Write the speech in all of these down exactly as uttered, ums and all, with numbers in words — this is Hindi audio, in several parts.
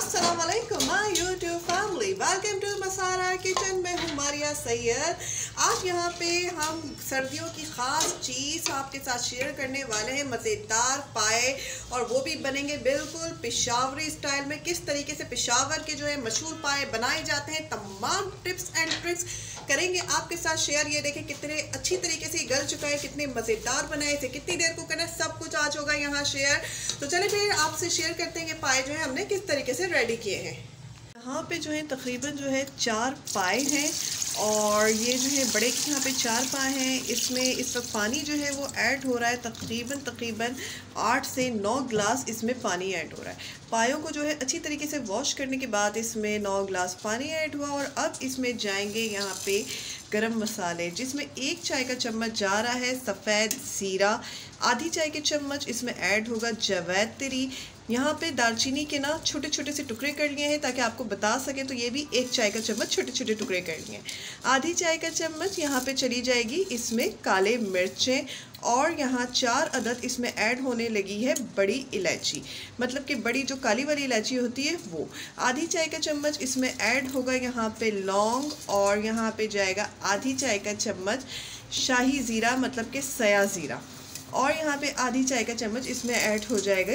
अस्सलाम वालेकुम my YouTube family, welcome to Masara kitchen में हूँ मारिया सैयद। आज यहाँ पे हम सर्दियों की ख़ास चीज़ आपके साथ शेयर करने वाले हैं, मज़ेदार पाए, और वो भी बनेंगे बिल्कुल पेशावरी स्टाइल में। किस तरीके से पेशावर के जो है मशहूर पाए बनाए जाते हैं, तमाम टिप्स एंड ट्रिक्स करेंगे आपके साथ शेयर। ये देखें कितने अच्छी तरीके से गल चुका है, कितने मज़ेदार बनाए थे, कितनी देर को करना है, सब कुछ आज होगा यहाँ शेयर। तो चलिए फिर आपसे शेयर करते हैं कि पाए जो है हमने किस तरीके से रेडी किए हैं। यहाँ पे जो है तकरीबन जो है चार पाए हैं, और ये जो है बड़े के यहाँ पे चार पाए हैं। इसमें इस वक्त पानी जो है वो ऐड हो रहा है, तकरीबन तकरीबन आठ से नौ ग्लास इसमें पानी ऐड हो रहा है। पायों को जो है अच्छी तरीके से वॉश करने के बाद इसमें नौ ग्लास पानी ऐड हुआ, और अब इसमें जाएंगे यहाँ पे गरम मसाले, जिसमें एक चाय का चम्मच जा रहा है सफ़ेद ज़ीरा, आधी चाय के चम्मच इसमें ऐड होगा जवैत्री। यहाँ पे दालचीनी के ना छोटे छोटे से टुकड़े कर लिए हैं ताकि आपको बता सके, तो ये भी एक चाय का चम्मच छोटे छोटे टुकड़े कर लिए हैं। आधी चाय का चम्मच यहाँ पे चली जाएगी इसमें काले मिर्चें, और यहाँ चार अदद इसमें ऐड होने लगी है बड़ी इलायची, मतलब कि बड़ी जो काली वाली इलायची होती है वो। आधी चाय का चम्मच इसमें ऐड होगा यहाँ पे लौंग, और यहाँ पे जाएगा आधी चाय का चम्मच शाही ज़ीरा, मतलब कि सया ज़ीरा, और यहाँ पे आधी चाय का चम्मच इसमें ऐड हो जाएगा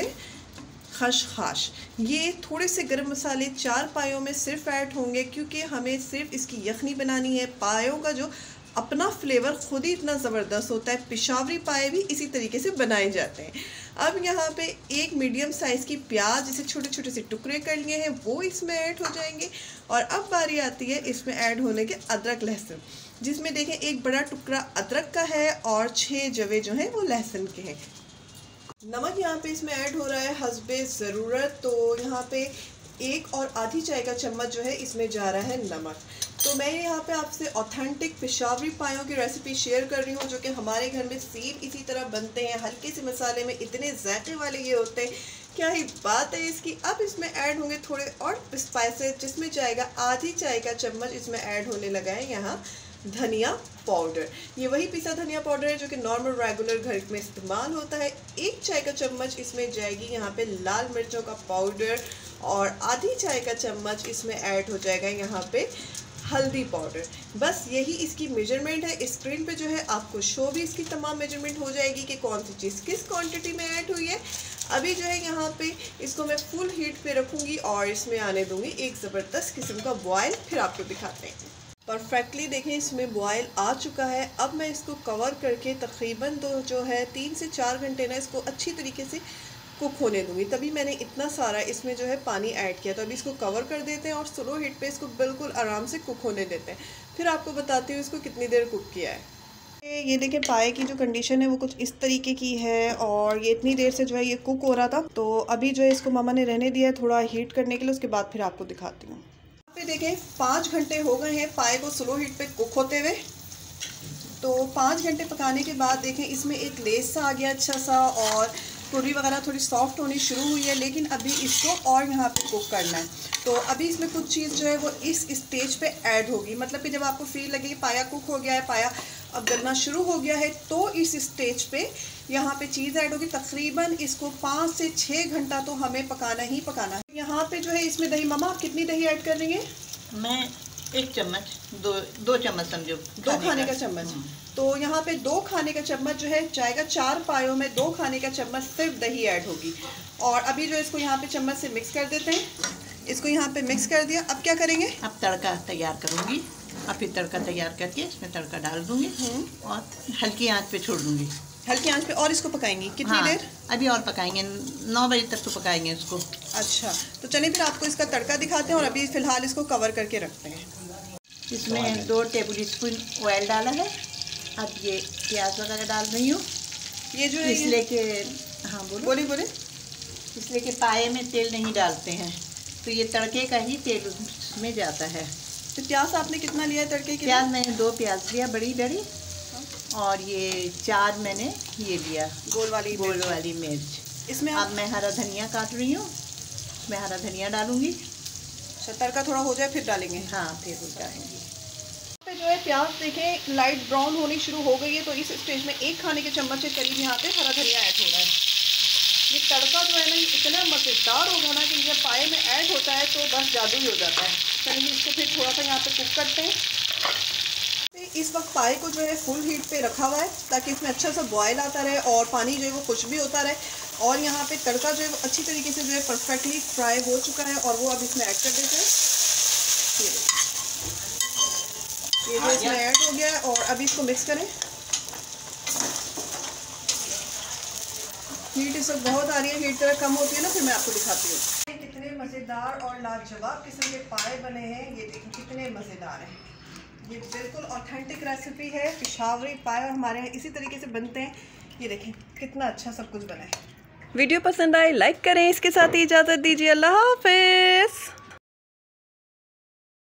खसखस। ये थोड़े से गरम मसाले चार पायों में सिर्फ ऐड होंगे, क्योंकि हमें सिर्फ इसकी यखनी बनानी है। पायों का जो अपना फ्लेवर खुद ही इतना ज़बरदस्त होता है, पेशावरी पाए भी इसी तरीके से बनाए जाते हैं। अब यहाँ पे एक मीडियम साइज़ की प्याज जिसे छोटे छोटे से टुकड़े कर लिए हैं वो इसमें ऐड हो जाएंगे। और अब बारी आती है इसमें ऐड होने के अदरक लहसुन, जिसमें देखें एक बड़ा टुकड़ा अदरक का है और छः जवे जो हैं वो लहसुन के हैं। नमक यहाँ पे इसमें ऐड हो रहा है हस्बे ज़रूरत, तो यहाँ पे एक और आधी चाय का चम्मच जो है इसमें जा रहा है नमक। तो मैं यहाँ पे आपसे ऑथेंटिक पेशावरी पायों की रेसिपी शेयर कर रही हूँ, जो कि हमारे घर में सेम इसी तरह बनते हैं। हल्के से मसाले में इतने जायके वाले ये होते हैं, क्या ही बात है इसकी। अब इसमें ऐड होंगे थोड़े और स्पाइसेस, जिसमें जाएगा आधी चाय का चम्मच इसमें ऐड होने लगा है यहाँ धनिया पाउडर। ये वही पिसा धनिया पाउडर है जो कि नॉर्मल रेगुलर घर में इस्तेमाल होता है। एक चाय का चम्मच इसमें जाएगी यहाँ पे लाल मिर्चों का पाउडर, और आधी चाय का चम्मच इसमें ऐड हो जाएगा यहाँ पे हल्दी पाउडर। बस यही इसकी मेजरमेंट है। स्क्रीन पे जो है आपको शो भी इसकी तमाम मेजरमेंट हो जाएगी कि कौन सी चीज़ किस क्वांटिटी में ऐड हुई है। अभी जो है यहाँ पे इसको मैं फुल हीट पे रखूँगी और इसमें आने दूँगी एक ज़बरदस्त किस्म का बॉयल, फिर आपको दिखाते हैं। परफेक्टली देखें इसमें बॉयल आ चुका है। अब मैं इसको कवर करके तकरीबन दो जो है तीन से चार घंटे ना इसको अच्छी तरीके से कुक होने दूँगी, तभी मैंने इतना सारा इसमें जो है पानी ऐड किया। तो अभी इसको कवर कर देते हैं और स्लो हीट पे इसको बिल्कुल आराम से कुक होने देते हैं, फिर आपको बताती हूँ इसको कितनी देर कुक किया है। ये देखें पाए की जो कंडीशन है वो कुछ इस तरीके की है, और ये इतनी देर से जो है ये कुक हो रहा था। तो अभी जो है इसको मामा ने रहने दिया है थोड़ा हीट करने के लिए, उसके बाद फिर आपको दिखाती हूँ। पे देखें पाँच घंटे हो गए हैं पाए को स्लो हीट पे कुक होते हुए। तो पाँच घंटे पकाने के बाद देखें इसमें एक लेस सा आ गया अच्छा सा, और पूरी वगैरह थोड़ी सॉफ्ट होनी शुरू हुई है, लेकिन अभी इसको और यहाँ पे कुक करना है। तो अभी इसमें कुछ चीज़ जो है वो इस स्टेज पे ऐड होगी, मतलब कि जब आपको फील लगे कि पाया कुक हो गया है, पाया अब गलना शुरू हो गया है, तो इस स्टेज पे यहाँ पे चीज़ ऐड होगी। तकरीबन इसको पाँच से छः घंटा तो हमें पकाना ही पकाना है। यहाँ पे जो है इसमें दही, मामा आप कितनी दही ऐड कर रही हैं? मैं एक चम्मच, दो दो चम्मच समझो, दो खाने का चम्मच। तो यहाँ पे दो खाने का चम्मच जो है जाएगा, चार पायों में दो खाने का चम्मच सिर्फ दही ऐड होगी। और अभी जो इसको यहाँ पे चम्मच से मिक्स कर देते हैं। इसको यहाँ पे मिक्स कर दिया, अब क्या करेंगे? अब तड़का तैयार करूँगी, अब फिर तड़का तैयार करके इसमें तड़का डाल दूँगी और हल्की आंच पे छोड़ दूँगी। हल्की आंच पे और इसको पकाएंगी कितनी हाँ, देर? अभी और पकाएंगे, नौ बजे तक तो पकाएंगे इसको। अच्छा, तो चलिए फिर आपको इसका तड़का दिखाते हैं, और अभी फ़िलहाल इसको कवर करके रखते हैं। इसमें दो टेबल स्पून ऑयल डाला है। अब ये प्याज वगैरह डाल रही हूँ। ये जो है इसलिए कि हाँ बोलो बोले बोले इसलिए कि पाए में तेल नहीं डालते हैं, तो ये तड़के का ही तेल उसमें जाता है। तो प्याज आपने कितना लिया है तड़के के? प्याज मैंने दो प्याज लिया बड़ी बड़ी, और ये चार मैंने ये लिया गोल वाली गोल वाली मिर्च। इसमें अब मैं हरा धनिया काट रही हूँ, मैं हरा धनिया डालूँगी। अच्छा, तड़का थोड़ा हो जाए फिर डालेंगे? हाँ, फिर हो जाएंगे। पे जो है प्याज देखें लाइट ब्राउन होनी शुरू हो गई है, तो इस स्टेज में एक खाने के चम्मच के करीब यहाँ पे हरा धनिया ऐड हो रहा है। ये तड़का जो है ना ये इतना मज़ेदार होगा ना कि ये पाए में ऐड हो होता है तो बस जादू ही हो जाता है। चलिए इसको फिर थोड़ा सा यहाँ पे कुक करते हैं। इस वक्त पाए को जो है फुल हीट पे रखा हुआ है ताकि इसमें अच्छा सा बॉयल आता रहे और पानी जो है वो खुश भी होता रहे। और यहाँ पे तड़का जो है वो अच्छी तरीके से जो है परफेक्टली फ्राई हो चुका है और वो अब इसमें ऐड कर देते हैं। ये जो इसमें ऐड हो गया है और अभी इसको मिक्स करें। हीट इस वक्त बहुत आ रही है, हीट तरह कम होती है ना फिर मैं आपको दिखाती हूँ। कितने मज़ेदार और लाजवाब किस्म के पाए बने हैं, ये देखिए कितने मज़ेदार हैं। ये बिल्कुल ऑथेंटिक रेसिपी है पिशावरी पाए और हमारे यहाँ इसी तरीके से बनते हैं। ये देखें कितना अच्छा सब कुछ बना है। वीडियो पसंद आए लाइक करें, इसके साथ ही इजाज़त दीजिए। अल्लाह हाफ़िज़।